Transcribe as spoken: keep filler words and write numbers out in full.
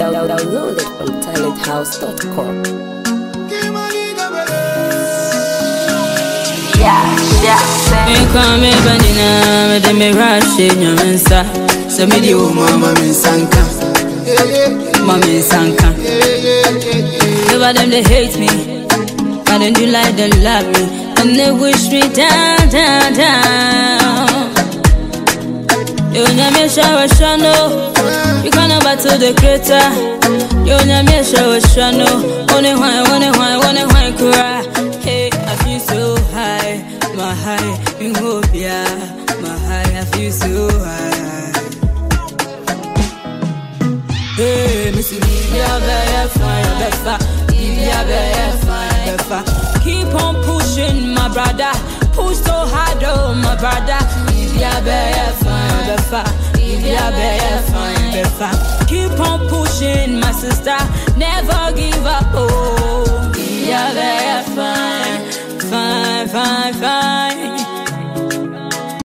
Download it from talent house dot com. Yeah, yeah. Me come banana, me de me rush in your mensa. So me di mama me sanka, mama me sanka. Over them they hate me, but then you like them love me, and they wish me down, down, down. You nyame shower shano, you can't battle the creator. You nyame shower shano, only one, only one, only one cry. Hey, I feel so high, my high, you hope yeah, my high, I feel so high. Hey, Missy, Bibia, Bia, fire, Befa, Bibia, Bia, fire, Befa. Keep on pushing, my brother, push so hard, oh, my brother. Bibia, Bia, fire, Befa, Bibia, Bia, fire, Befa. Keep on pushing, my sister, never give up, oh. Bibia, Bia, fire, fire, fire, fire.